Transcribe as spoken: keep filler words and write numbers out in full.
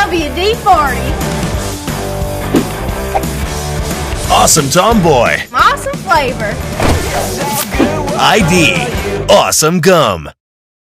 W D forty. Awesome Tomboy. Awesome flavor. I D. Awesome Gum.